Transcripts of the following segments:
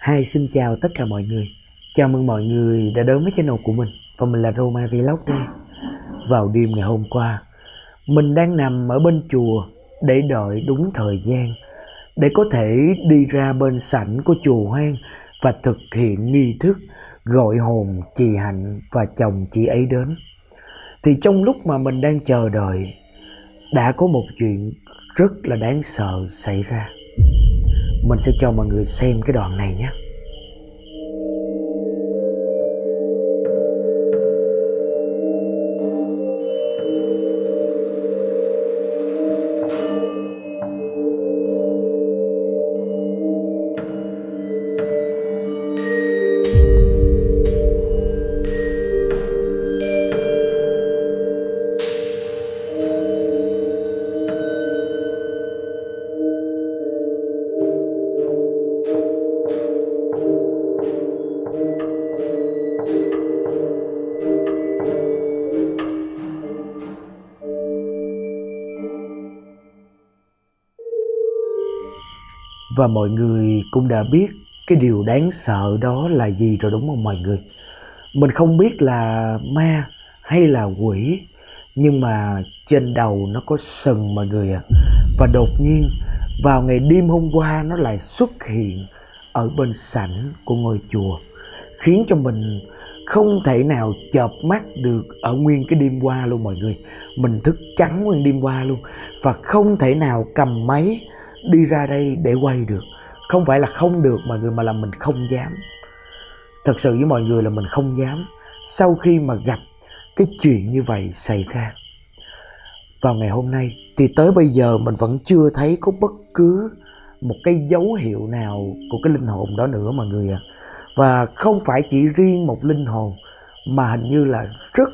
Xin chào tất cả mọi người. Chào mừng mọi người đã đến với channel của mình. Và mình là Roma Vlog đây. Vào đêm ngày hôm qua, mình đang nằm ở bên chùa để đợi đúng thời gian để có thể đi ra bên sảnh của chùa Hoang và thực hiện nghi thức gọi hồn chị Hạnh và chồng chị ấy đến. Thì trong lúc mà mình đang chờ đợi, đã có một chuyện rất là đáng sợ xảy ra. Mình sẽ cho mọi người xem cái đoạn này nhé. Và mọi người cũng đã biết cái điều đáng sợ đó là gì rồi đúng không mọi người? Mình không biết là ma hay là quỷ, nhưng mà trên đầu nó có sừng mọi người ạ. Và đột nhiên vào ngày đêm hôm qua nó lại xuất hiện ở bên sảnh của ngôi chùa, khiến cho mình không thể nào chợp mắt được ở nguyên cái đêm qua luôn mọi người. Mình thức trắng nguyên đêm qua luôn và không thể nào cầm máy đi ra đây để quay được. Không phải là không được mọi người, mà là mình không dám. Thật sự với mọi người là mình không dám. Sau khi mà gặp cái chuyện như vậy xảy ra vào ngày hôm nay, thì tới bây giờ mình vẫn chưa thấy có bất cứ một cái dấu hiệu nào của cái linh hồn đó nữa mọi người ạ. Và không phải chỉ riêng một linh hồn, mà hình như là rất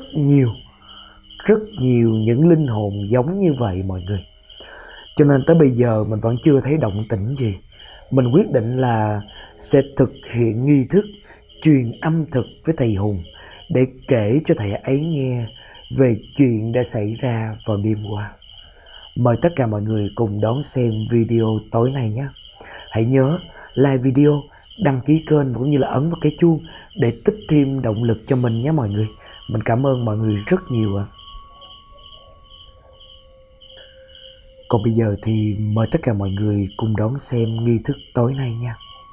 nhiều những linh hồn giống như vậy mọi người. Cho nên tới bây giờ mình vẫn chưa thấy động tĩnh gì. Mình quyết định là sẽ thực hiện nghi thức truyền âm thực với thầy Hùng để kể cho thầy ấy nghe về chuyện đã xảy ra vào đêm qua. Mời tất cả mọi người cùng đón xem video tối nay nhé. Hãy nhớ like video, đăng ký kênh cũng như là ấn vào cái chuông để tích thêm động lực cho mình nhé mọi người. Mình cảm ơn mọi người rất nhiều ạ. Còn bây giờ thì mời tất cả mọi người cùng đón xem nghi thức tối nay nha.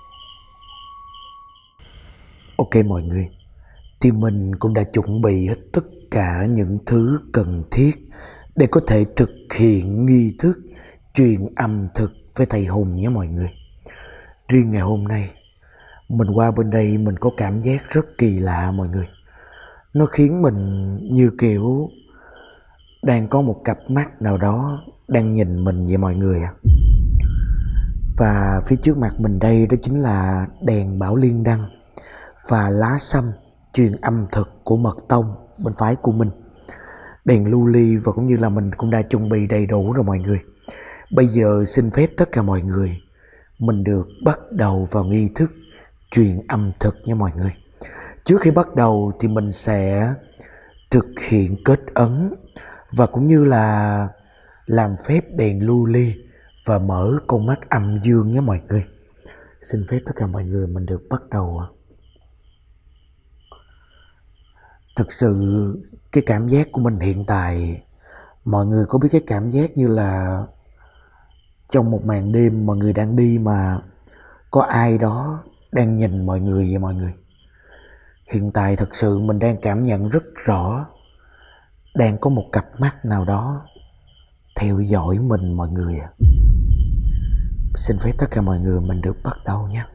Ok mọi người, thì mình cũng đã chuẩn bị hết tất cả những thứ cần thiết để có thể thực hiện nghi thức truyền âm thực với thầy Hùng nhé mọi người. Riêng ngày hôm nay, mình qua bên đây mình có cảm giác rất kỳ lạ mọi người. Nó khiến mình như kiểu đang có một cặp mắt nào đó đang nhìn mình vậy mọi người ạ. Và phía trước mặt mình đây đó chính là đèn bảo liên đăng và lá sâm truyền âm thực của mật tông bên phái của mình, đèn lưu ly, và cũng như là mình cũng đã chuẩn bị đầy đủ rồi mọi người. Bây giờ xin phép tất cả mọi người mình được bắt đầu vào nghi thức truyền âm thực nha mọi người. Trước khi bắt đầu thì mình sẽ thực hiện kết ấn và cũng như là làm phép đèn lưu ly và mở con mắt âm dương nhé mọi người. Xin phép tất cả mọi người mình được bắt đầu. Thực sự cái cảm giác của mình hiện tại, mọi người có biết cái cảm giác như là trong một màn đêm mọi người đang đi mà có ai đó đang nhìn mọi người vậy mọi người. Hiện tại thật sự mình đang cảm nhận rất rõ, đang có một cặp mắt nào đó theo dõi mình mọi người ạ. Xin phép tất cả mọi người mình được bắt đầu nhé.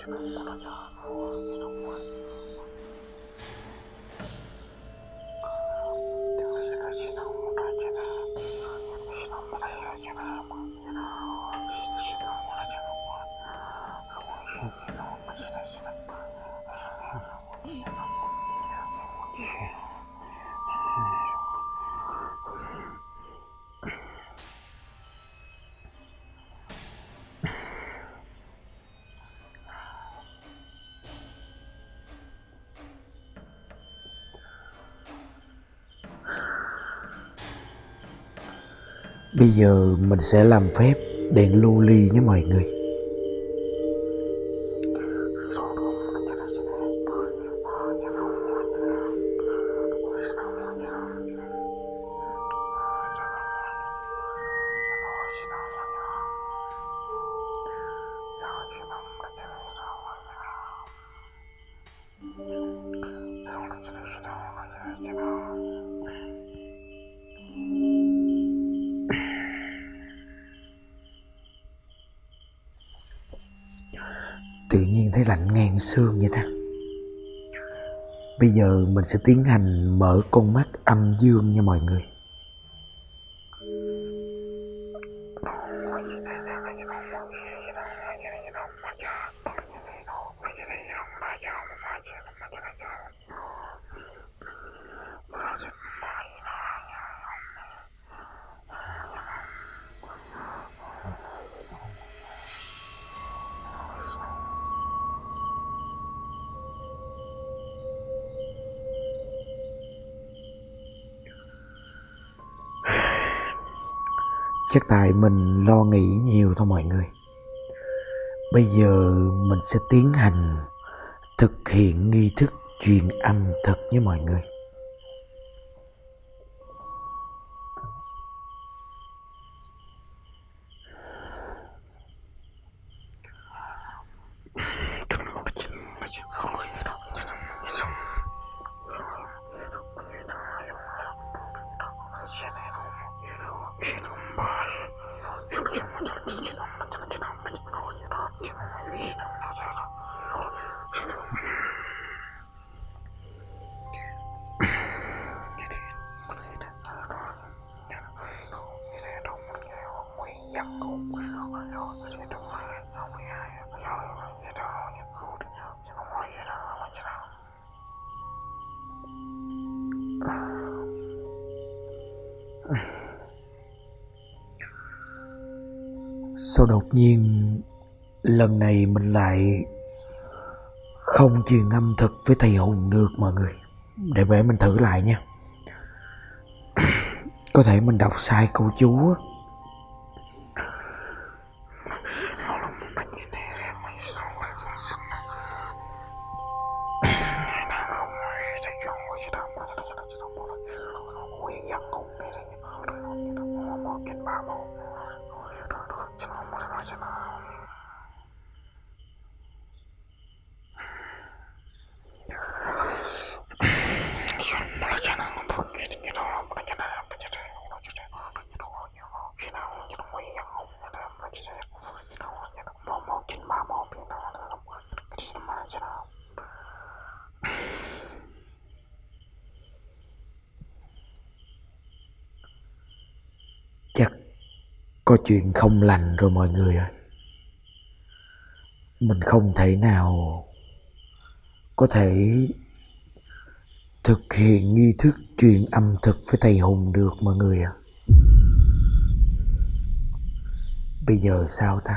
Bây giờ mình sẽ làm phép đèn lưu ly nhé mọi người. Tự nhiên thấy lạnh ngang xương vậy ta. Bây giờ mình sẽ tiến hành mở con mắt âm dương nha mọi người. Chắc tại mình lo nghĩ nhiều thôi mọi người. Bây giờ mình sẽ tiến hành thực hiện nghi thức truyền âm thực với mọi người. Sao đột nhiên lần này mình lại không truyền âm thực với thầy Hùng được mọi người. Để mình thử lại nha. Có thể mình đọc sai câu chú á. Chắc có chuyện không lành rồi mọi người ơi. Mình không thể nào có thể thực hiện nghi thức truyền âm thực với thầy Hùng được mọi người ạ. Bây giờ sao ta?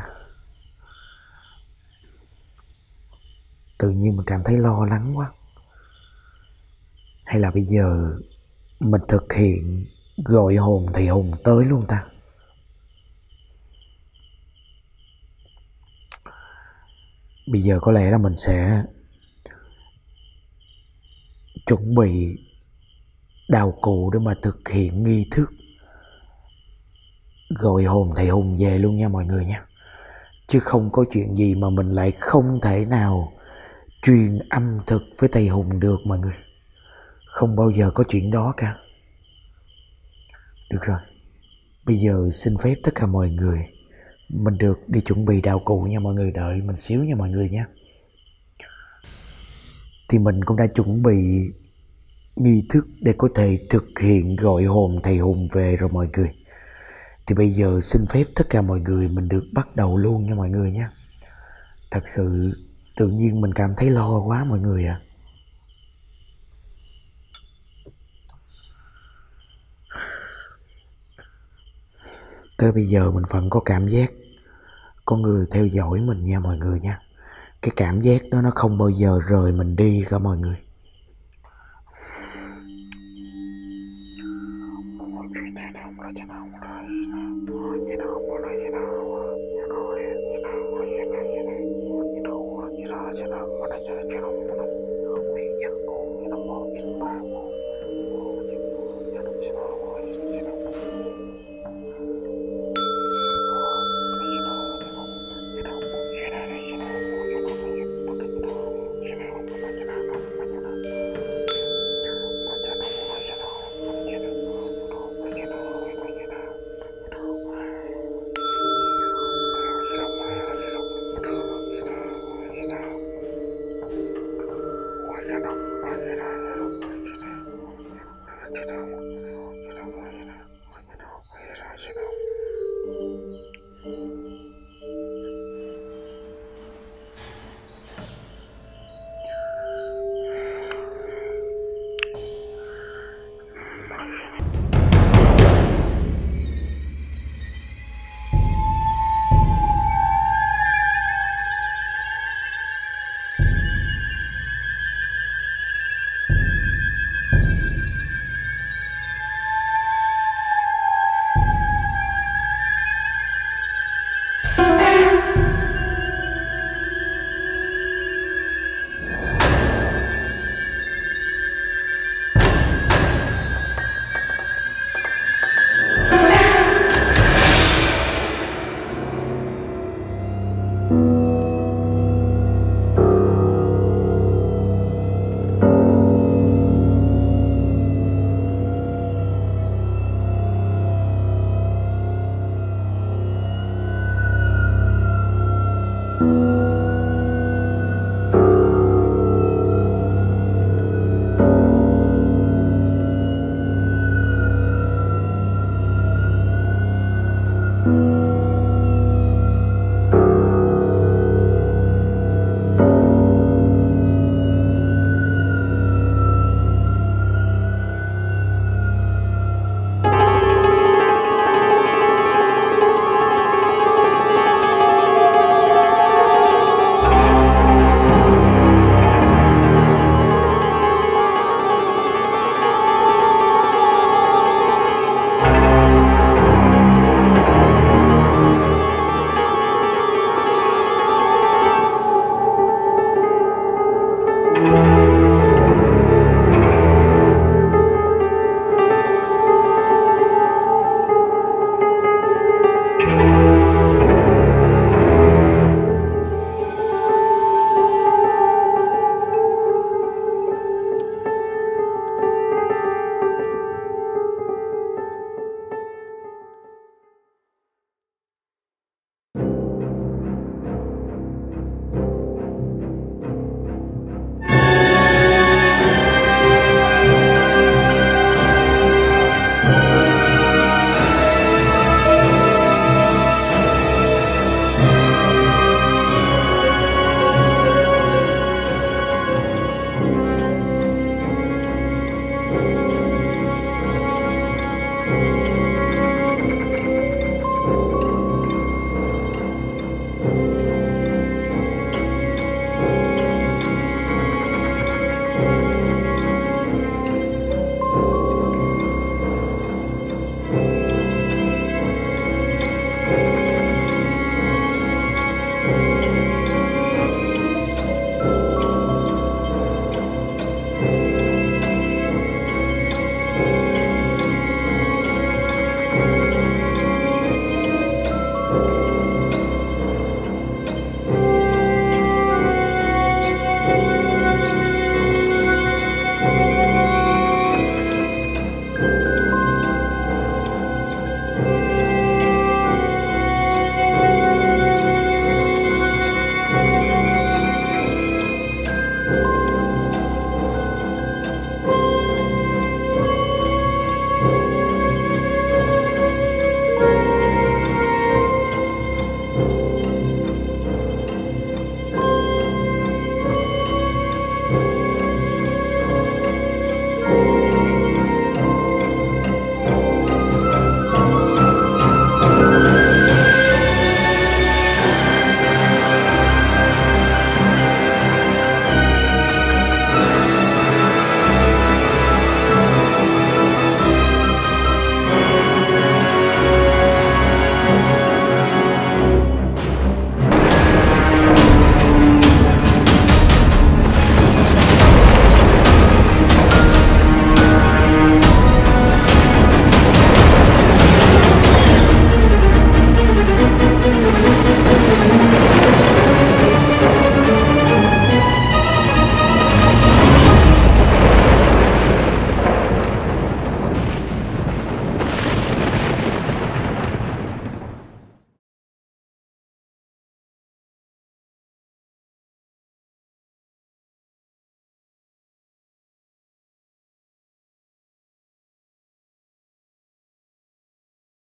Tự nhiên mình cảm thấy lo lắng quá. Hay là bây giờ mình thực hiện gọi hồn thầy Hùng tới luôn ta? Bây giờ có lẽ là mình sẽ chuẩn bị đào cụ để mà thực hiện nghi thức gọi hồn thầy Hùng về luôn nha mọi người nha. Chứ không có chuyện gì mà mình lại không thể nào truyền âm thực với thầy Hùng được mọi người. Không bao giờ có chuyện đó cả. Được rồi. Bây giờ xin phép tất cả mọi người, mình được đi chuẩn bị đạo cụ nha mọi người, đợi mình xíu nha mọi người nha. thì mình cũng đã chuẩn bị nghi thức để có thể thực hiện gọi hồn thầy Hùng về rồi mọi người. Thì bây giờ xin phép tất cả mọi người mình được bắt đầu luôn nha mọi người nhé. Thật sự tự nhiên mình cảm thấy lo quá mọi người ạ. Tới bây giờ mình vẫn có cảm giác có người theo dõi mình nha mọi người nha. Cái cảm giác đó nó không bao giờ rời mình đi cả mọi người.